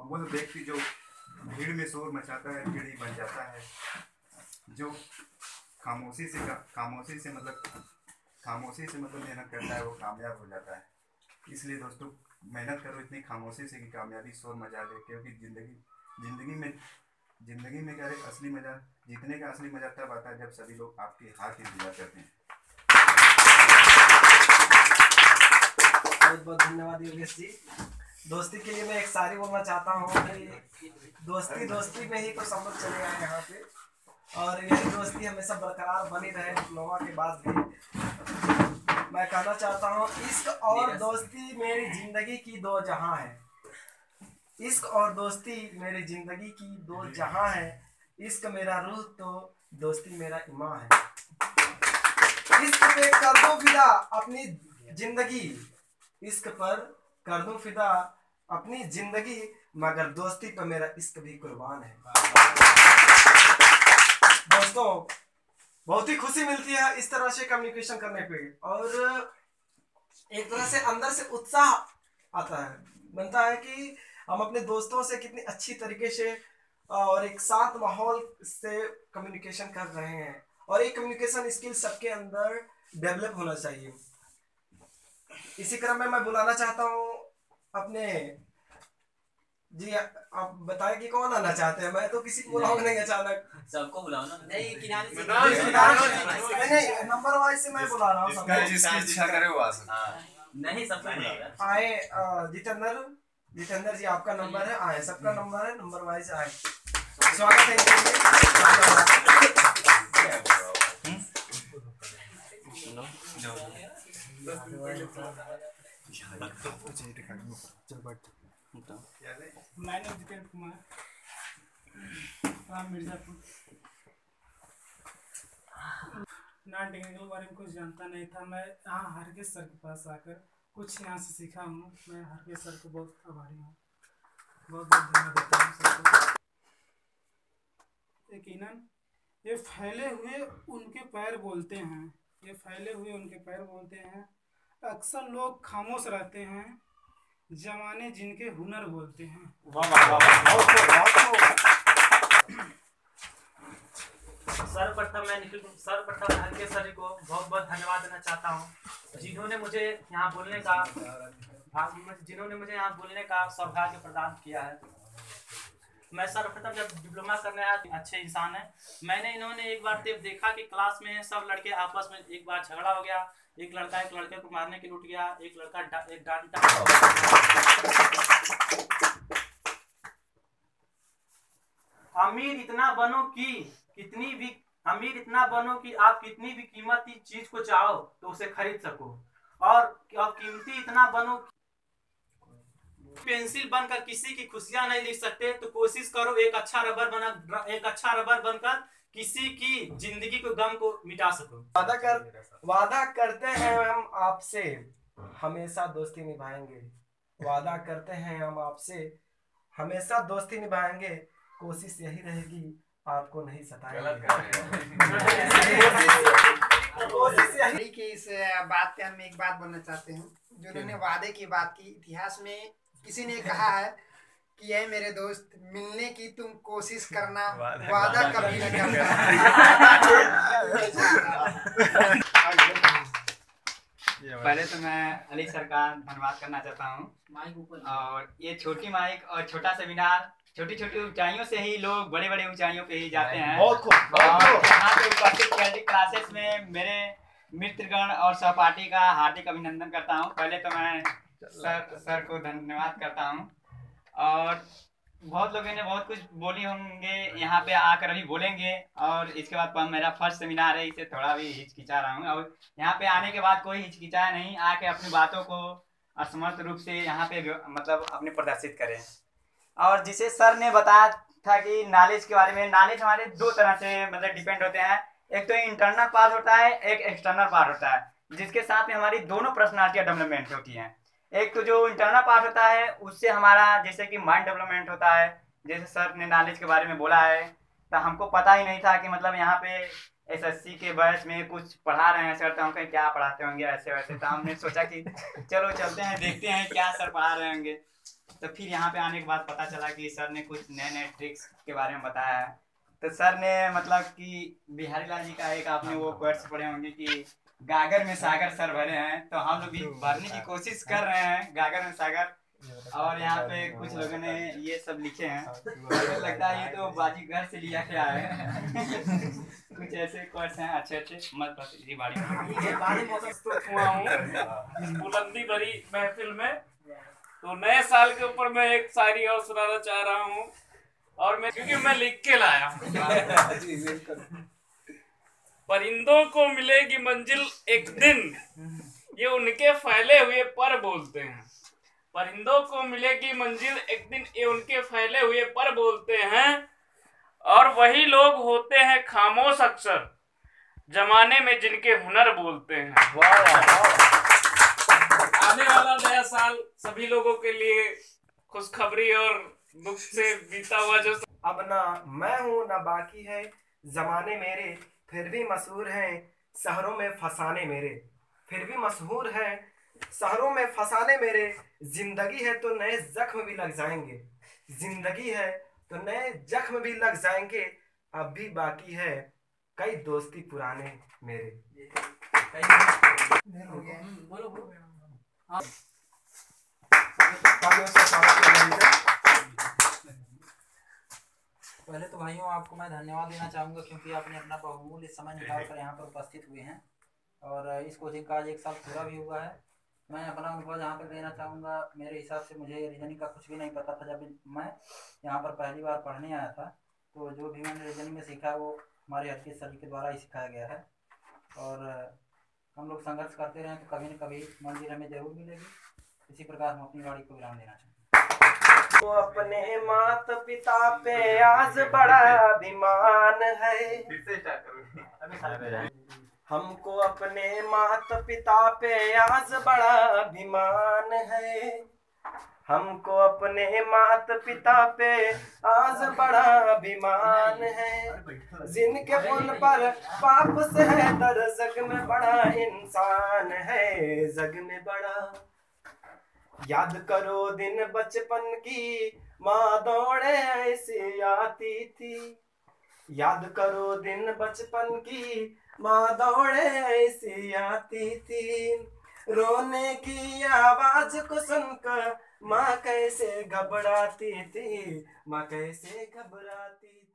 वह व्यक्ति जो भीड़ में शोर मचाता है भीड़ ही बन जाता है। जो खामोशी से मतलब मेहनत करता है वो कामयाब हो जाता है। इसलिए दोस्तों मेहनत करो इतनी खामोशी से कि कामयाबी शोर मचा दे, क्योंकि जिंदगी में क्या है, असली मजा, जीतने का असली मजा तब आता है जब सभी लोग आपके हाथ की इंतजार करते हैं। बहुत बहुत धन्यवाद योगेश जी। दोस्ती के लिए मैं एक शायरी बोलना चाहता हूँ कि दोस्ती दोस्ती में ही तो सब लोग चले आए यहाँ पे, और यही दोस्ती हमेशा बरकरार बनी रहे डिप्लोमा के बाद भी। मैं कहना चाहता हूँ, इश्क और दोस्ती मेरी जिंदगी की दो जहां है। इश्क और दोस्ती मेरी जिंदगी की दो जहां है। इश्क मेरा रूह तो दोस्ती मेरा ईमान है। इश्क पे कर दो फिदा अपनी जिंदगी, इश्क पर कर दूं फिदा अपनी जिंदगी, मगर दोस्ती पर मेरा इश्क भी कुर्बान है। दोस्तों बहुत ही खुशी मिलती है इस तरह से कम्युनिकेशन करने पे, और एक तरह से अंदर से उत्साह आता है, बनता है कि हम अपने दोस्तों से कितनी अच्छी तरीके से और एक शांत माहौल से कम्युनिकेशन कर रहे हैं, और एक कम्युनिकेशन स्किल सबके अंदर डेवलप होना चाहिए। इसी क्रम में मैं बुलाना चाहता हूँ अपने जी, आप बताएं कि कौन आना चाहते हैं। मैं तो किसी को बुलाऊंगा नहीं अचानक, सबको बुलाओ ना। नहीं किनारे से नहीं नंबर वाइज से मैं बुला रहा हूँ सबको, जिसकी इच्छा करे वो आ सकता है। नहीं सबको बुलाओ। आए जितेंद्र जी आपका नंबर है, आए सबका नंबर है, नंबर वाइज आए। स्वागत है मैं जितेंद्र कुमार, राम मिर्जापुर। नॉन टेक्निकल बारे में कुछ जानता नहीं था। मैं यहाँ हरगेश सर के पास आकर कुछ यहाँ से सीखा हूँ। मैं हरगेश सर को बहुत आभारी हूँ, बहुत बहुत धन्यवाद देता हूँ सबको। यकीनन ये फैले हुए उनके पैर बोलते हैं, ये फैले हुए उनके पैर बोलते हैं। अक्सर लोग खामोश रहते हैं, जमाने जिनके हुनर बोलते हैं। सर्वप्रथम मैं हरगेश सर को बहुत बहुत धन्यवाद देना चाहता हूँ, जिन्होंने मुझे यहाँ बोलने का सौभाग्य प्रदान किया है। मैं सर्वप्रथम जब डिप्लोमा करने आया, अच्छे इंसान है। मैंने इन्होंने एक बार देखा कि क्लास में सब लड़के आपस में एक बार झगड़ा हो गया, एक लड़का एक लड़के को मारने के लिए उठ गया, एक लड़का एक डांटा। अमीर इतना बनो कि आप कितनी भी कीमती चीज को चाहो तो उसे खरीद सको, और कीमती इतना बनो पेंसिल बनकर किसी की खुशियां नहीं लिख सकते, तो कोशिश करो एक अच्छा रबर बनकर किसी की जिंदगी को गम को मिटा सको। वादा करते हैं हम आपसे हमेशा दोस्ती निभाएंगे। वादा करते हैं हम आपसे हमेशा दोस्ती निभाएंगे। कोशिश यही रहेगी आपको नहीं सताएंगे। कोशिश यही कि इस बात पे हम एक बात बोलना चाहते हैं। जो उन्होंने वादे की बात की, इतिहास में किसी ने कहा है कि ये मेरे दोस्त मिलने की तुम कोशिश करना, वादा कभी नहीं करना। पहले तो मैं अली सर का धन्यवाद करना चाहता हूँ। और ये छोटी माइक और छोटा सेमिनार, छोटी छोटी ऊंचाइयों से ही लोग बड़े बड़े ऊंचाइयों पे ही जाते हैं। और यहाँ पे उपस्थित क्लासेस में मेरे मित्रगण और सहपाठी का हार्दिक अभिनंदन करता हूँ। पहले तो मैं सर को धन्यवाद करता हूँ। और बहुत लोगों ने बहुत कुछ बोली होंगे, यहाँ पे आकर अभी बोलेंगे। और इसके बाद मेरा फर्स्ट सेमिनार है, इसे थोड़ा भी हिचकिचा रहा हूँ। और यहाँ पे आने के बाद कोई हिचकिचाया नहीं, आके अपनी बातों को असमर्थ रूप से यहाँ पे मतलब अपने प्रदर्शित करें। और जिसे सर ने बताया था कि नॉलेज के बारे में, नॉलेज हमारे दो तरह से मतलब डिपेंड होते हैं। एक तो इंटरनल पार्ट होता है, एक एक्सटर्नल पार्ट होता है, जिसके साथ में हमारी दोनों पर्सनालिटियाँ डेवलपमेंट होती हैं। एक तो जो इंटरनल पार्ट होता है उससे हमारा जैसे कि माइंड डेवलपमेंट होता है। जैसे सर ने नॉलेज के बारे में बोला है, तो हमको पता ही नहीं था कि मतलब यहाँ पे एसएससी के बैच में कुछ पढ़ा रहे हैं सर, तो हम कहीं क्या पढ़ाते होंगे ऐसे वैसे। तो हमने सोचा कि चलो चलते हैं, देखते हैं क्या सर पढ़ा रहे होंगे। तो फिर यहाँ पे आने के बाद पता चला कि सर ने कुछ नए नए ट्रिक्स के बारे में बताया है। तो सर ने मतलब कि बिहारी लाल जी का एक आपने वो वर्ड्स पढ़े होंगे कि गागर में सागर सर भरे हैं, तो हम लोग भी भरने की कोशिश कर रहे हैं गागर में सागर। और यहाँ पे कुछ लोगों ने ये सब लिखे हैं, मुझे लगता है ये तो बाजीगर से लिया क्या है। कुछ ऐसे कोर्स हैं अच्छे अच्छे मत हुआ हूँ इस बुलंदी भरी महफिल में। तो नए साल के ऊपर मैं एक शायरी और सुनाना चाह रहा हूँ, और मैं क्योंकि मैं लिख के लाया हूँ। परिंदों को मिलेगी मंजिल एक दिन, ये उनके फैले हुए पर बोलते हैं। परिंदों को मिलेगी मंजिल एक दिन, ये उनके फैले हुए पर बोलते हैं। और वही लोग होते हैं खामोश अक्सर, जमाने में जिनके हुनर बोलते हैं। आने वाला नया साल सभी लोगों के लिए खुशखबरी और दुख से बीता हुआ जो अब ना मैं हूँ ना बाकी है, जमाने मेरे फिर भी मशहूर हैं शहरों में फसाने मेरे। फिर भी मशहूर है शहरों में फसाने मेरे। जिंदगी है तो नए जख्म भी लग जाएंगे, जिंदगी है तो नए जख्म भी लग जाएंगे। अब भी बाकी है कई दोस्ती पुराने मेरे। पहले तो भाइयों आपको मैं धन्यवाद देना चाहूँगा, क्योंकि आपने अपना बहुमूल्य समय निकाल कर यहाँ पर उपस्थित हुए हैं। और इस कोचिंग का आज 1 साल पूरा भी हुआ है। मैं अपना अनुभव यहाँ पर देना चाहूँगा। मेरे हिसाब से मुझे रीजनिंग का कुछ भी नहीं पता था जब मैं यहाँ पर पहली बार पढ़ने आया था। तो जो भी मैंने रीजनिंग में सीखा वो हमारे हरकीत सर के द्वारा ही सिखाया गया है। और हम लोग संघर्ष करते रहें तो कभी न कभी मंजिल हमें जरूर मिलेगी। इसी प्रकार हम अपनी गाड़ी को विराम देना चाहते हैं। तो अपने माता पिता पे आज बड़ा अभिमान है, हमको अपने माता पिता पे आज बड़ा अभिमान है। हमको अपने माता पिता पे आज बड़ा अभिमान है। जिनके पुन पर पाप से है दर, जग में बड़ा इंसान है, जग में बड़ा। याद करो दिन बचपन की, माँ दौड़े ऐसे आती थी। याद करो दिन बचपन की, माँ दौड़े ऐसी आती थी। रोने की आवाज को सुनकर माँ कैसे घबराती थी, माँ कैसे घबराती थी।